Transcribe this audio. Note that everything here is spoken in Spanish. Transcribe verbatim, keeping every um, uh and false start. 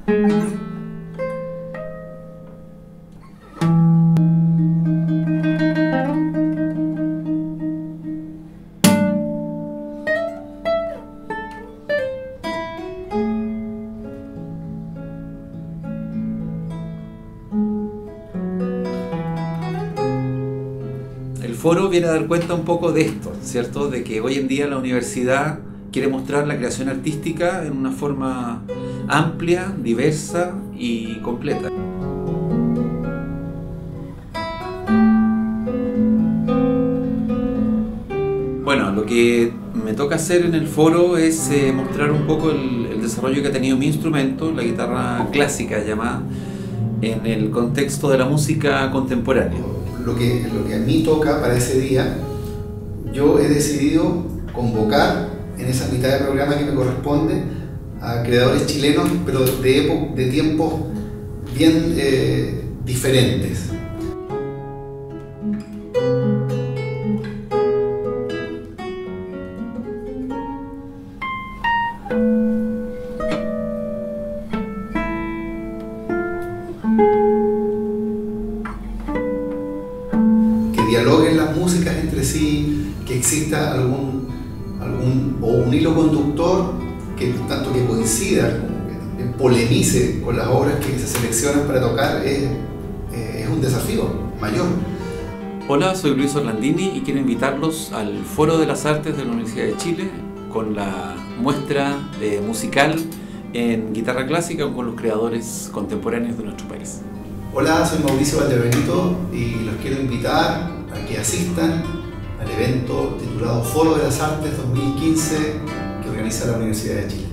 El foro viene a dar cuenta un poco de esto, ¿cierto? De que hoy en día la universidad quiere mostrar la creación artística en una forma amplia, diversa y completa. Bueno, lo que me toca hacer en el foro es eh, mostrar un poco el, el desarrollo que ha tenido mi instrumento, la guitarra clásica llamada, en el contexto de la música contemporánea. Lo que, lo que a mí toca para ese día, yo he decidido convocar en esa mitad de programa que me corresponde a creadores chilenos, pero de, época, de tiempos bien eh, diferentes. Dialoguen las músicas entre sí, que exista algún, algún o un hilo conductor que tanto que coincida como que también polemice con las obras que se seleccionan para tocar es, es un desafío mayor. Hola, soy Luis Orlandini y quiero invitarlos al Foro de las Artes de la Universidad de Chile con la muestra de musical en guitarra clásica con los creadores contemporáneos de nuestro país. Hola, soy Mauricio Valdebenito y los quiero invitar a que asistan al evento titulado Foro de las Artes dos mil quince que organiza la Universidad de Chile.